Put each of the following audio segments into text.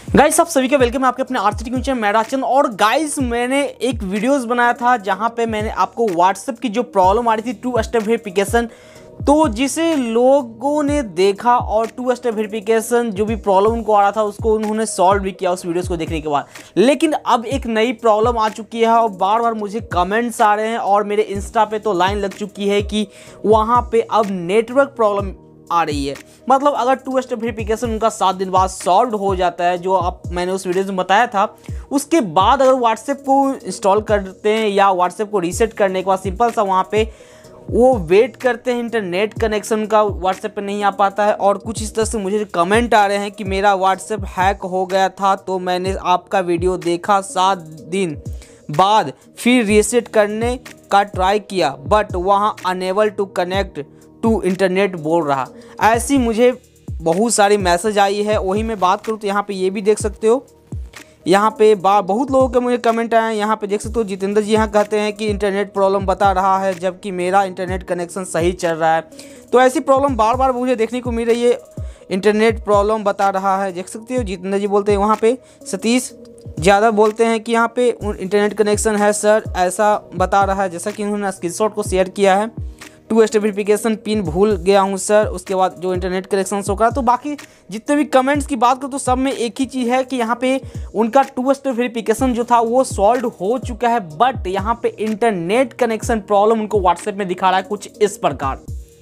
Guys आप सभी का वेलकम है आपके अपने आरसीटी चैनल मैं राजचंद। और गाइस मैंने एक वीडियोस बनाया था जहां पे मैंने आपको व्हाट्सएप की जो प्रॉब्लम आ रही थी 2 स्टेप वेरिफिकेशन, तो जिसे लोगों ने देखा और 2 स्टेप वेरिफिकेशन जो भी प्रॉब्लम उनको आ रहा था उसको उन्होंने सॉल्व भी किया उस वीडियोस को देखने के बाद। लेकिन अब एक नई प्रॉब्लम आ चुकी है और बार बार मुझे कमेंट्स आ रहे हैं और मेरे इंस्टा पे तो लाइन लग चुकी है कि वहाँ पे अब नेटवर्क प्रॉब्लम आ रही है। मतलब अगर 2 स्टेप वेरिफिकेशन उनका 7 दिन बाद सॉल्व हो जाता है जो मैंने उस वीडियो में बताया था, उसके बाद अगर व्हाट्सएप को इंस्टॉल करते हैं या व्हाट्सएप को रीसेट करने के बाद सिंपल सा वहाँ पे वो वेट करते हैं, इंटरनेट कनेक्शन का व्हाट्सएप पे नहीं आ पाता है। और कुछ इस तरह से मुझे कमेंट आ रहे हैं कि मेरा व्हाट्सएप हैक हो गया था तो मैंने आपका वीडियो देखा 7 दिन बाद फिर रीसेट करने का ट्राई किया बट वहाँ unable to connect to internet बोल रहा। ऐसी मुझे बहुत सारी मैसेज आई है। वही मैं बात करूँ तो यहाँ पे ये भी देख सकते हो, यहाँ पे बहुत लोगों के मुझे कमेंट आए हैं। यहाँ पे देख सकते हो जितेंद्र जी यहाँ कहते हैं कि इंटरनेट प्रॉब्लम बता रहा है जबकि मेरा इंटरनेट कनेक्शन सही चल रहा है। तो ऐसी प्रॉब्लम बार बार मुझे देखने को मिल रही है, इंटरनेट प्रॉब्लम बता रहा है। देख सकते हो जितेंद्र जी बोलते हैं, वहाँ पे सतीश ज़्यादा बोलते हैं कि यहाँ पे इंटरनेट कनेक्शन है सर ऐसा बता रहा है, जैसा कि उन्होंने स्क्रीनशॉट को शेयर किया है। 2 स्टेप वेरिफिकेशन पिन भूल गया हूं सर, उसके बाद जो इंटरनेट कनेक्शन शो करा। तो बाकी जितने भी कमेंट्स की बात करूँ तो सब में एक ही चीज़ है कि यहाँ पे उनका 2 स्टेप वेरिफिकेशन जो था वो सॉल्व हो चुका है बट यहाँ पे इंटरनेट कनेक्शन प्रॉब्लम उनको व्हाट्सएप में दिखा रहा है कुछ इस प्रकार।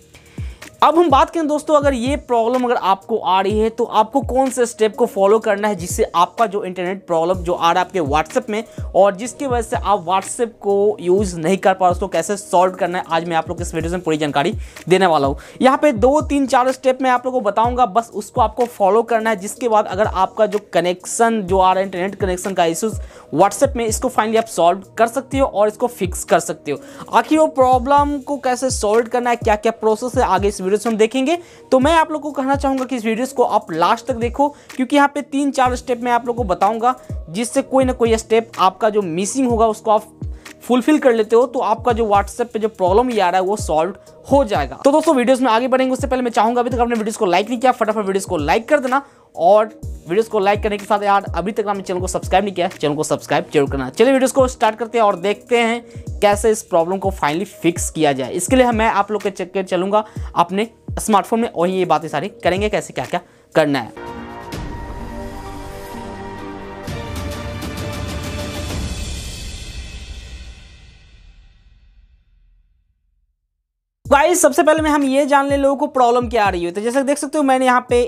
अब हम बात करें दोस्तों, अगर ये प्रॉब्लम अगर आपको आ रही है तो आपको कौन से स्टेप को फॉलो करना है जिससे आपका जो इंटरनेट प्रॉब्लम जो आ रहा है आपके व्हाट्सएप में और जिसकी वजह से आप व्हाट्सएप को यूज़ नहीं कर पा रहे, उसको कैसे सॉल्व करना है आज मैं आप लोग इस वीडियो में पूरी जानकारी देने वाला हूँ। यहाँ पे 2, 3, 4 स्टेप मैं आप लोग को बताऊँगा, बस उसको आपको फॉलो करना है। जिसके बाद अगर आपका जो कनेक्शन जो आ रहा है इंटरनेट कनेक्शन का इशूज़ व्हाट्सएप में, इसको फाइनली आप सॉल्व कर सकते हो और इसको फिक्स कर सकते हो। आखिर वो प्रॉब्लम को कैसे सॉल्व करना है, क्या क्या प्रोसेस है, आगे इस वीडियो से हम देखेंगे। तो मैं आप लोगों को कहना चाहूंगा कि इस वीडियो को आप लास्ट तक देखो क्योंकि यहाँ पे 3-4 स्टेप मैं आप लोगों को बताऊंगा जिससे कोई ना कोई स्टेप आपका जो मिसिंग होगा उसको आप फुलफिल कर लेते हो तो आपका जो व्हाट्सएप पे जो प्रॉब्लम ये आ रहा है वो सॉल्व हो जाएगा। तो दोस्तों वीडियोस में आगे बढ़ेंगे उससे पहले मैं चाहूंगा अभी तक आपने वीडियोस को लाइक नहीं किया, फटाफट वीडियोस को लाइक कर देना। और वीडियोस को लाइक करने के साथ यार अभी तक आपने चैनल को सब्सक्राइब नहीं किया, चैनल को सब्सक्राइब जरूर करना। चलिए वीडियोस को स्टार्ट करते हैं और देखते हैं कैसे इस प्रॉब्लम को फाइनली फिक्स किया जाए। इसके लिए मैं आप लोग के चेक कर चलूंगा अपने स्मार्टफोन में, वही ये बातें सारी करेंगे कैसे क्या क्या करना है। गाइस सबसे पहले में हम ये जान ले लोगों को प्रॉब्लम क्या आ रही है। तो जैसे देख सकते हो मैंने यहाँ पे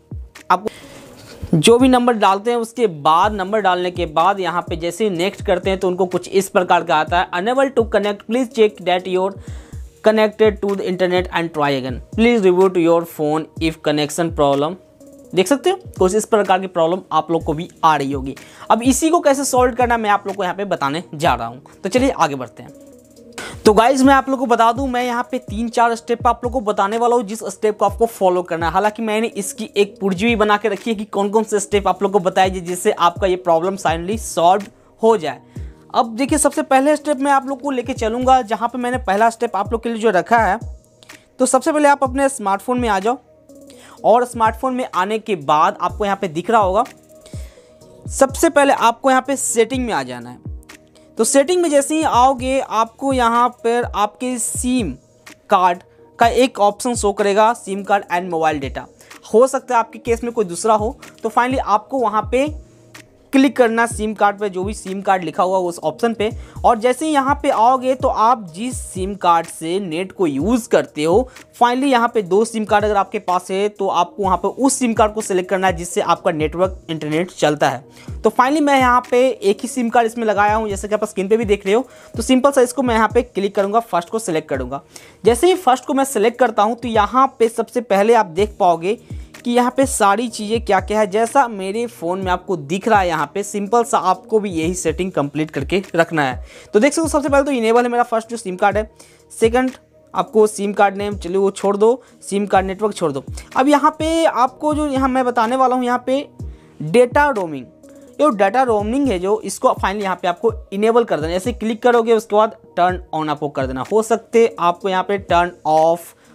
आपको जो भी नंबर डालते हैं उसके बाद नंबर डालने के बाद यहाँ पे जैसे नेक्स्ट करते हैं तो उनको कुछ इस प्रकार का आता है, unable to connect, please check that you're connected to the internet and try again, please reboot your phone if connection problem. देख सकते हो कुछ इस प्रकार की प्रॉब्लम आप लोग को भी आ रही होगी। अब इसी को कैसे सॉल्व करना मैं आप लोग को यहाँ पे बताने जा रहा हूँ। तो चलिए आगे बढ़ते हैं। तो गाइज मैं आप लोग को बता दूं, मैं यहाँ पे 3-4 स्टेप आप लोग को बताने वाला हूँ जिस स्टेप को आपको फॉलो करना है। हालांकि मैंने इसकी एक पूर्जी भी बना के रखी है कि कौन कौन से स्टेप आप लोग को बताइए जिससे आपका ये प्रॉब्लम फाइनली सॉल्व हो जाए। अब देखिए सबसे पहले स्टेप मैं आप लोग को लेके चलूँगा जहाँ पे मैंने पहला स्टेप आप लोग के लिए जो रखा है। तो सबसे पहले आप अपने स्मार्टफोन में आ जाओ और स्मार्टफोन में आने के बाद आपको यहाँ पे दिख रहा होगा, सबसे पहले आपको यहाँ पे सेटिंग में आ जाना है। तो सेटिंग में जैसे ही आओगे आपको यहाँ पर आपके सिम कार्ड का एक ऑप्शन शो करेगा, SIM card and mobile data. हो सकता है आपके केस में कोई दूसरा हो, तो फाइनली आपको वहाँ पे क्लिक करना सिम कार्ड पे, जो भी सिम कार्ड लिखा हुआ उस ऑप्शन पे। और जैसे ही यहाँ पे आओगे तो आप जिस सिम कार्ड से नेट को यूज़ करते हो, फाइनली यहाँ पे 2 सिम कार्ड अगर आपके पास है तो आपको वहाँ पे उस सिम कार्ड को सिलेक्ट करना है जिससे आपका नेटवर्क इंटरनेट चलता है। तो फाइनली मैं यहाँ पे एक ही सिम कार्ड इसमें लगाया हूँ, जैसे कि आप स्क्रीन पे भी देख रहे हो। तो सिंपल सा इसको मैं यहाँ पे क्लिक करूँगा, फर्स्ट को सिलेक्ट करूँगा। जैसे ही फर्स्ट को मैं सिलेक्ट करता हूँ तो यहाँ पे सबसे पहले आप देख पाओगे कि यहाँ पे सारी चीज़ें क्या क्या है जैसा मेरे फ़ोन में आपको दिख रहा है। यहाँ पे सिंपल सा आपको भी यही सेटिंग कंप्लीट करके रखना है। तो देख सकते हो सबसे पहले तो इनेबल है मेरा फर्स्ट जो सिम कार्ड है। सेकंड आपको सिम कार्ड नेम, चलिए वो छोड़ दो, सिम कार्ड नेटवर्क छोड़ दो। अब यहाँ पे आपको जो यहाँ मैं बताने वाला हूँ, यहाँ पे डेटा रोमिंग, जो डाटा रोमिंग है जो इसको फाइनली यहाँ पे आपको इनेबल कर देना। जैसे क्लिक करोगे उसके बाद टर्न ऑन आपको कर देना। हो सकते आपको यहाँ पे टर्न ऑफ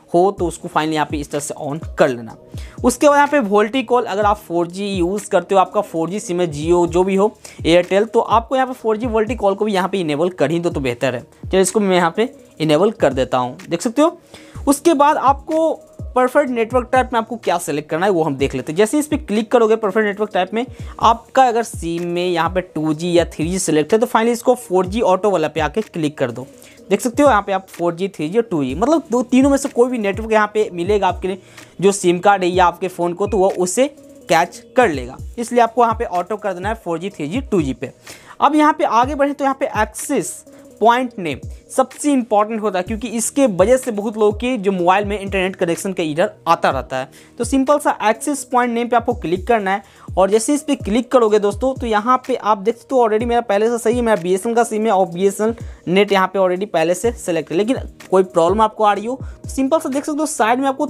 हो तो उसको फाइनली यहाँ पे इस तरह से ऑन कर लेना। उसके बाद यहाँ पे वोल्टी कॉल, अगर आप 4G यूज़ करते हो, आपका 4G सिम है, जियो जो भी हो, एयरटेल, तो आपको यहाँ पे 4G वोल्टी कॉल को भी यहाँ पे इनेबल कर ही दो तो बेहतर है। चलिए इसको मैं यहाँ पे इनेबल कर देता हूँ, देख सकते हो। उसके बाद आपको परफेक्ट नेटवर्क टाइप में आपको क्या सेलेक्ट करना है वो हम देख लेते हैं। जैसे इस पर क्लिक करोगे परफेक्ट नेटवर्क टाइप में, आपका अगर सिम में यहाँ पे 2G या 3G सेलेक्ट है तो फाइनली इसको 4G ऑटो वाला पे आके क्लिक कर दो। देख सकते हो यहाँ पे आप 4G 3G और 2G मतलब तीनों में से कोई भी नेटवर्क यहाँ पे मिलेगा आपके लिए जो सिम कार्ड है या आपके फ़ोन को, तो वो उससे कैच कर लेगा। इसलिए आपको यहाँ पे ऑटो कर देना है 4G 3G 2G पे। अब यहाँ पे आगे बढ़े तो यहाँ पे एक्सेस पॉइंट नेम सबसे इंपॉर्टेंट होता है, क्योंकि इसके वजह से बहुत लोगों के जो मोबाइल में इंटरनेट कनेक्शन का एरर आता रहता है। तो सिंपल सा एक्सेस पॉइंट नेम पे आपको क्लिक करना है, और जैसे इस पर क्लिक करोगे दोस्तों तो यहाँ पे आप देख सकते हो ऑलरेडी मेरा पहले से सही है, मेरा BSNL का सिम है और BSNL नेट यहाँ पे ऑलरेडी पहले से सेलेक्ट है। लेकिन कोई प्रॉब्लम आपको आ रही हो तो सिंपल सा देख सकते हो साइड में आपको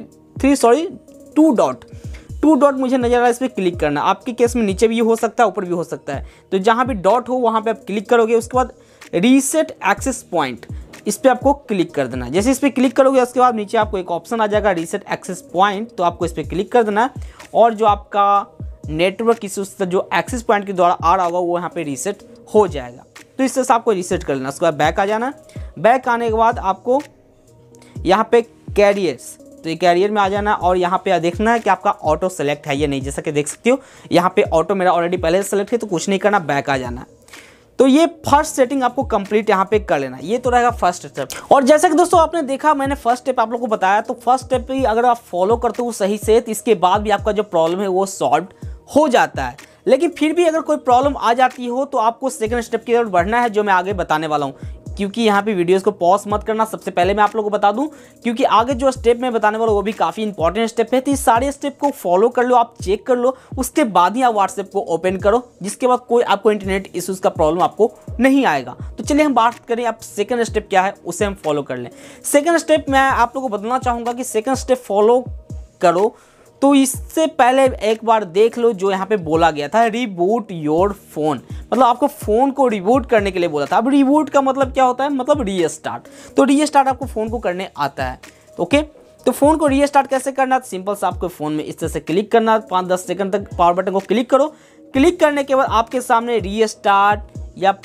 2 डॉट मुझे नजर आ रहा है, इस पर क्लिक करना। आपके केस में नीचे भी हो सकता है, ऊपर भी हो सकता है, तो जहाँ भी डॉट हो वहाँ पे आप क्लिक करोगे। उसके बाद रीसेट एक्सेस पॉइंट, इस पर आपको क्लिक कर देना है। जैसे इस पर क्लिक करोगे उसके बाद नीचे आपको एक ऑप्शन आ जाएगा रीसेट एक्सेस पॉइंट, तो आपको इस पर क्लिक कर देना है, और जो आपका नेटवर्क इशू जो एक्सेस पॉइंट के द्वारा आ रहा होगा वो यहाँ पे रीसेट हो जाएगा। तो इस तरह से आपको रीसेट कर लेना। उसके बाद बैक आ जाना। बैक आने के बाद आपको यहाँ पे कैरियर्स, तो ये कैरियर में आ जाना और यहाँ पे देखना है कि आपका ऑटो सेलेक्ट है या नहीं। जैसा कि देख सकते हो यहाँ पे ऑटो मेरा ऑलरेडी पहले से सेलेक्ट है, तो कुछ नहीं करना, बैक आ जाना। तो ये फर्स्ट सेटिंग आपको कंप्लीट यहाँ पे कर लेना। ये तो रहेगा फर्स्ट स्टेप। और जैसा कि दोस्तों आपने देखा, मैंने फर्स्ट स्टेप आप लोगों को बताया, तो फर्स्ट स्टेप भी अगर आप फॉलो करते हो सही से तो इसके बाद भी आपका जो प्रॉब्लम है वो सॉल्व हो जाता है। लेकिन फिर भी अगर कोई प्रॉब्लम आ जाती हो तो आपको सेकंड स्टेप की तरफ बढ़ना है, जो मैं आगे बताने वाला हूँ। क्योंकि यहाँ पे वीडियोस को पॉज मत करना, सबसे पहले मैं आप लोगों को बता दूं, क्योंकि आगे जो स्टेप मैं बताने वाला हूँ वो भी काफ़ी इंपॉर्टेंट स्टेप है। तो इस सारे स्टेप को फॉलो कर लो, आप चेक कर लो, उसके बाद ही आप व्हाट्सएप को ओपन करो, जिसके बाद कोई आपको इंटरनेट इश्यूज़ का प्रॉब्लम आपको नहीं आएगा। तो चलिए हम बात करें आप सेकंड स्टेप क्या है, उसे हम फॉलो कर लें। सेकंड स्टेप मैं आप लोगों को बताना चाहूँगा कि सेकंड स्टेप फॉलो करो तो इससे पहले एक बार देख लो जो यहाँ पे बोला गया था, रिबूट योर फोन, मतलब आपको फ़ोन को रिबूट करने के लिए बोला था। अब रिबूट का मतलब क्या होता है, मतलब रीस्टार्ट। तो रीस्टार्ट आपको फ़ोन को करने आता है, ओके। तो फ़ोन को रीस्टार्ट कैसे करना है, सिंपल सा आपको फ़ोन में इस तरह से क्लिक करना, 5-10 सेकंड तक पावर बटन को क्लिक करो। क्लिक करने के बाद आपके सामने रीस्टार्ट या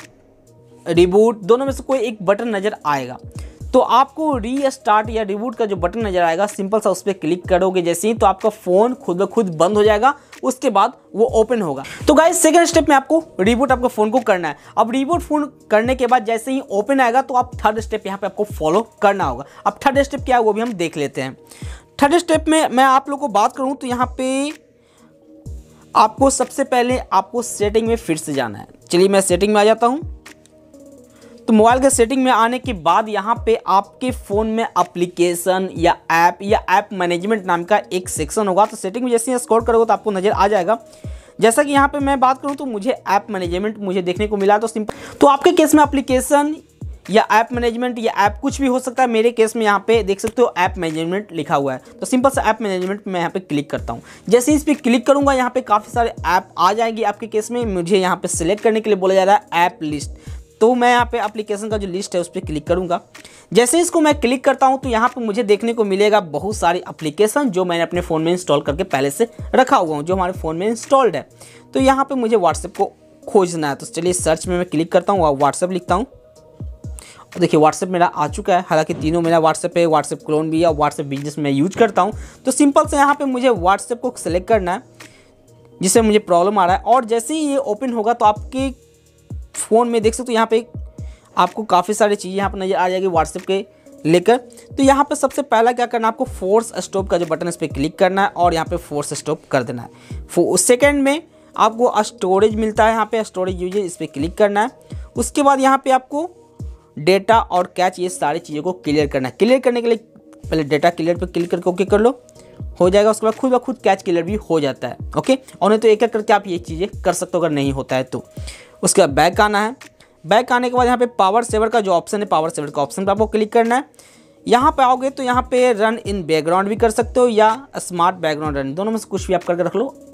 रिबूट दोनों में से कोई एक बटन नज़र आएगा। तो आपको रीस्टार्ट या रिबूट का जो बटन नजर आएगा, सिंपल सा उस पर क्लिक करोगे जैसे ही, तो आपका फ़ोन खुद ब खुद बंद हो जाएगा, उसके बाद वो ओपन होगा। तो गाइस सेकंड स्टेप में आपको रिबूट आपको फ़ोन को करना है। अब रिबूट फ़ोन करने के बाद जैसे ही ओपन आएगा तो आप थर्ड स्टेप यहाँ पे आपको फॉलो करना होगा। अब थर्ड स्टेप क्या है वो भी हम देख लेते हैं। थर्ड स्टेप में मैं आप लोग को बात करूँ तो यहाँ पे आपको सबसे पहले आपको सेटिंग में फिर से जाना है। चलिए मैं सेटिंग में आ जाता हूँ। तो मोबाइल के सेटिंग में आने के बाद यहाँ पे आपके फ़ोन में एप्लीकेशन या ऐप मैनेजमेंट नाम का एक सेक्शन होगा। तो सेटिंग में जैसे ही स्क्रॉल करोगे तो आपको नज़र आ जाएगा। जैसा कि यहाँ पे मैं बात करूँ तो मुझे ऐप मैनेजमेंट मुझे देखने को मिला। तो सिंपल, तो आपके केस में एप्लीकेशन या ऐप मैनेजमेंट या ऐप कुछ भी हो सकता है। मेरे केस में यहाँ पे देख सकते हो ऐप मैनेजमेंट लिखा हुआ है। तो सिंपल सा ऐप मैनेजमेंट मैं यहाँ पे क्लिक करता हूँ। जैसे ही इस पर क्लिक करूँगा यहाँ पे काफ़ी सारे ऐप आ जाएंगे आपके केस में। मुझे यहाँ पे सिलेक्ट करने के लिए बोला जा रहा है ऐप लिस्ट, तो मैं यहाँ पे एप्लीकेशन का जो लिस्ट है उस पर क्लिक करूँगा। जैसे इसको मैं क्लिक करता हूँ तो यहाँ पे मुझे देखने को मिलेगा बहुत सारी एप्लीकेशन जो मैंने अपने फ़ोन में इंस्टॉल करके पहले से रखा हुआ हूँ, जो हमारे फ़ोन में इंस्टॉल्ड है। तो यहाँ पे मुझे व्हाट्सएप को खोजना है। तो चलिए सर्च में मैं क्लिक करता हूँ और व्हाट्सएप लिखता हूँ। और देखिए व्हाट्सएप मेरा आ चुका है। हालांकि तीनों मेरा व्हाट्सएप है, व्हाट्सएप क्लोन भी है और व्हाट्सएप बिजनेस में यूज करता हूँ। तो सिंपल से यहाँ पर मुझे व्हाट्सएप को सिलेक्ट करना है जिससे मुझे प्रॉब्लम आ रहा है। और जैसे ही ये ओपन होगा तो आपके फ़ोन में देख सकते हो यहाँ पे आपको काफ़ी सारी चीज़ें यहाँ पर नज़र आ जाएगी व्हाट्सएप के लेकर। तो यहाँ पे सबसे पहला क्या करना है, आपको फोर्स स्टॉप का जो बटन है इस पर क्लिक करना है और यहाँ पे फोर्स स्टॉप कर देना है। सेकंड में आपको स्टोरेज मिलता है, यहाँ पे स्टोरेज यूजेज इस पर क्लिक करना है। उसके बाद यहाँ पे आपको डेटा और कैच ये सारी चीज़ों को क्लियर करना है। क्लियर करने के लिए पहले डेटा क्लियर पर क्लिक करके ओके कर लो, हो जाएगा। उसके बाद खुद ब खुद कैच क्लियर भी हो जाता है, ओके। और नहीं तो एक एक करके आप ये चीज़ें कर सकते हो अगर नहीं होता है तो। उसके बाद बैक आना है। बैक आने के बाद यहाँ पे पावर सेवर का जो ऑप्शन है, पावर सेवर का ऑप्शन पे आपको क्लिक करना है। यहाँ पे आओगे तो यहाँ पे रन इन बैकग्राउंड भी कर सकते हो या स्मार्ट बैकग्राउंड रन, दोनों में से कुछ भी आप करके रख लो,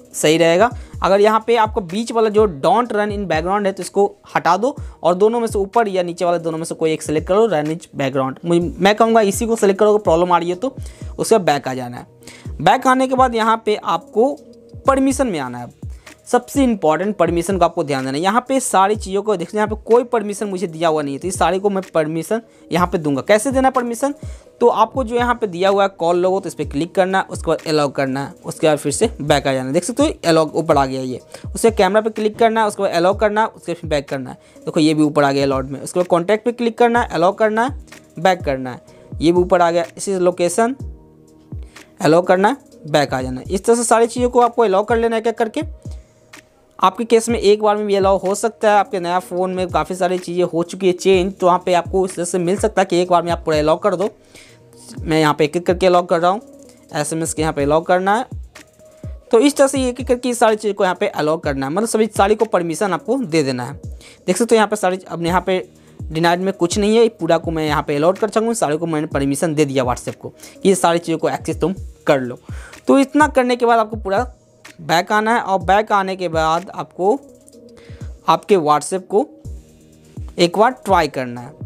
सही रहेगा। अगर यहाँ पे आपको बीच वाला जो डोंट रन इन बैकग्राउंड है तो इसको हटा दो और दोनों में से ऊपर या नीचे वाले दोनों में से कोई एक सेलेक्ट करो, रन इन बैकग्राउंड। मैं कहूँगा इसी को सेलेक्ट करोगे, प्रॉब्लम आ रही है तो उसके बाद बैक आ जाना है। बैक आने के बाद यहाँ पे आपको परमिशन में आना है। सबसे इंपॉर्टेंट परमिशन को आपको ध्यान देना है। यहाँ पे सारी चीज़ों को देखिए, यहाँ पे कोई परमिशन मुझे दिया हुआ नहीं है तो इस सारी को मैं परमिशन यहाँ पे दूंगा। कैसे देना परमिशन, तो आपको जो यहाँ पे दिया हुआ है कॉल लोगो तो इस पर क्लिक करना है, उसके बाद अलाउ करना है, उसके बाद फिर से बैक आ जाना है। देख सकते हो अलाउ ऊपर आ गया ये। उसके कैमरा पे क्लिक करना है, उसके बाद अलाउ करना है, उसके फिर बैक करना है। देखो ये भी ऊपर आ गया अलाउड में। उसके बाद कॉन्टैक्ट पे क्लिक करना है, अलाउ करना है, बैक करना है, ये भी ऊपर आ गया। इसी लोकेशन अलाउ करना है, बैक आ जाना है। इस तरह से सारी चीज़ों को आपको अलाउ कर लेना है। क्या करके आपके केस में एक बार में भी अलाउ हो सकता है। आपके नया फ़ोन में काफ़ी सारी चीज़ें हो चुकी है चेंज, तो वहाँ पे आपको इस तरह से मिल सकता है कि एक बार में आप पूरा अलाउ कर दो। मैं यहाँ पे एक एक करके अलाउ कर रहा हूँ। SMS के यहाँ पे अलाउ करना है। तो इस तरह से एक एक करके इस सारी चीज़ को यहाँ पे अलाउ करना है, मतलब सभी सारी को परमिशन आपको दे देना है। देख सकते हो यहाँ पे सारी, अब यहाँ पे डिनाइड में कुछ नहीं है, पूरा को मैं यहाँ पे अलाउड कर सकूँ। सारे को मैंने परमिशन दे दिया व्हाट्सएप को कि ये सारी चीज़ों को एक्सेस तुम कर लो। तो इतना करने के बाद आपको पूरा बैक आना है और बैक आने के बाद आपको आपके व्हाट्सएप को एक बार ट्राई करना है।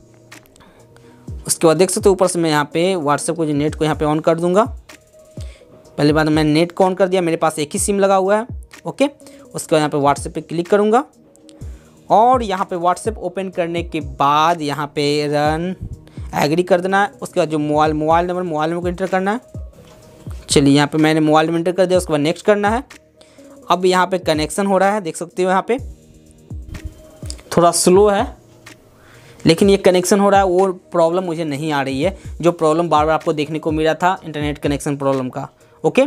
उसके बाद देख सकते हो ऊपर से मैं यहाँ पे व्हाट्सएप को जो नेट को यहाँ पे ऑन कर दूंगा। पहली बार मैंने नेट को ऑन कर दिया, मेरे पास एक ही सिम लगा हुआ है। ओके, उसके बाद यहाँ पे व्हाट्सएप पे क्लिक करूँगा और यहाँ पे व्हाट्सएप ओपन करने के बाद यहाँ पे रन एग्री कर देना है। उसके बाद जो मोबाइल नंबर को इंटर करना है। चलिए यहाँ पे मैंने मोबाइल नंबर इंटर कर दिया, उसके बाद नेक्स्ट करना है। अब यहाँ पे कनेक्शन हो रहा है, देख सकते हो यहाँ पे थोड़ा स्लो है लेकिन ये कनेक्शन हो रहा है। वो प्रॉब्लम मुझे नहीं आ रही है जो प्रॉब्लम बार बार आपको देखने को मिला था इंटरनेट कनेक्शन प्रॉब्लम का। ओके,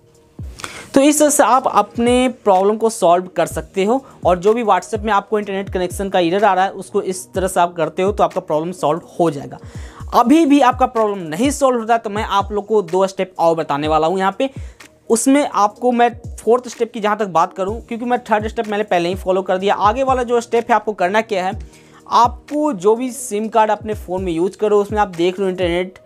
तो इस तरह से आप अपने प्रॉब्लम को सॉल्व कर सकते हो और जो भी व्हाट्सएप में आपको इंटरनेट कनेक्शन का एरर आ रहा है उसको इस तरह से आप करते हो तो आपका प्रॉब्लम सॉल्व हो जाएगा। अभी भी आपका प्रॉब्लम नहीं सॉल्व होता तो मैं आप लोग को 2 स्टेप और बताने वाला हूँ यहाँ पे। उसमें आपको मैं 4th स्टेप की जहाँ तक बात करूँ, क्योंकि मैं 3rd स्टेप मैंने पहले ही फॉलो कर दिया। आगे वाला जो स्टेप है आपको करना क्या है, आपको जो भी सिम कार्ड अपने फ़ोन में यूज करो उसमें आप देख लो इंटरनेट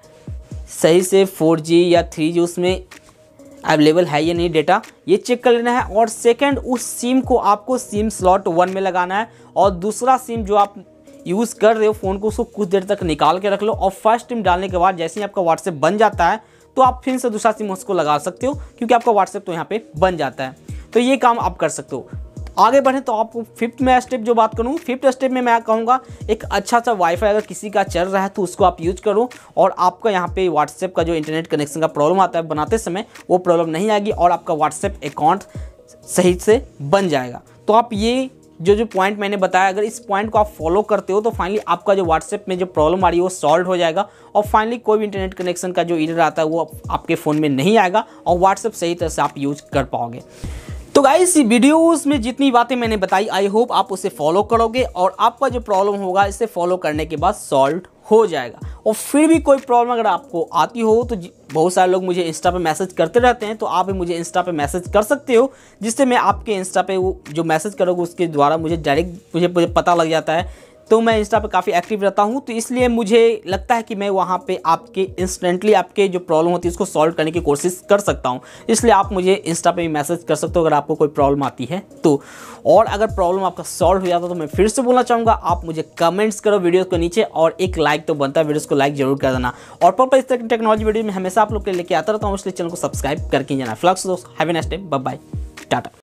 सही से 4G या 3G उसमें अवेलेबल है या नहीं, डेटा ये चेक कर लेना है। और सेकंड, उस सिम को आपको सिम स्लॉट 1 में लगाना है और दूसरा सिम जो आप यूज़ कर रहे हो फ़ोन को उसको कुछ देर तक निकाल के रख लो और फर्स्ट सिम डालने के बाद जैसे ही आपका व्हाट्सएप बन जाता है तो आप फिर से दूसरा सिम उसको लगा सकते हो क्योंकि आपका व्हाट्सएप तो यहाँ पे बन जाता है। तो ये काम आप कर सकते हो। आगे बढ़े तो आपको 5th में स्टेप जो बात करूँ, 5th स्टेप में मैं कहूँगा एक अच्छा सा वाईफाई अगर किसी का चल रहा है तो उसको आप यूज करो और आपका यहाँ पे व्हाट्सएप का जो इंटरनेट कनेक्शन का प्रॉब्लम आता है बनाते समय वो प्रॉब्लम नहीं आएगी और आपका व्हाट्सएप अकाउंट सही से बन जाएगा। तो आप ये जो पॉइंट मैंने बताया अगर इस पॉइंट को आप फॉलो करते हो तो फाइनली आपका जो व्हाट्सएप में जो प्रॉब्लम आ रही है वो सॉल्व हो जाएगा और फाइनली कोई भी इंटरनेट कनेक्शन का जो एरर आता है वो आपके फ़ोन में नहीं आएगा और व्हाट्सएप सही तरह से आप यूज कर पाओगे। तो गाइस वीडियोस में जितनी बातें मैंने बताई आई होप आप उसे फॉलो करोगे और आपका जो प्रॉब्लम होगा इसे फॉलो करने के बाद सॉल्व हो जाएगा। और फिर भी कोई प्रॉब्लम अगर आपको आती हो तो बहुत सारे लोग मुझे इंस्टा पे मैसेज करते रहते हैं, तो आप भी मुझे इंस्टा पे मैसेज कर सकते हो जिससे मैं आपके इंस्टा पे वो जो मैसेज करोगे उसके द्वारा मुझे डायरेक्ट मुझे पता लग जाता है। तो मैं इंस्टा पे काफ़ी एक्टिव रहता हूँ तो इसलिए मुझे लगता है कि मैं वहाँ पे आपके इंस्टेंटली आपके जो प्रॉब्लम होती है उसको सॉल्व करने की कोशिश कर सकता हूँ। इसलिए आप मुझे इंस्टा पे भी मैसेज कर सकते हो अगर आपको कोई प्रॉब्लम आती है तो। और अगर प्रॉब्लम आपका सॉल्व हो जाता तो मैं फिर से बोलना चाहूँगा आप मुझे कमेंट्स करो वीडियोज़ को नीचे और एक लाइक तो बनता है, वीडियोज़ को लाइक जरूर कर देना। और प्रॉपर इस तरह की टेक्नोलॉजी वीडियो में हमेशा आप लोग के लेके आता रहता हूँ, इसलिए चैनल को सब्सक्राइब करके जाना। फ्लक्स दोस्त, have a nice day, bye bye, Tata.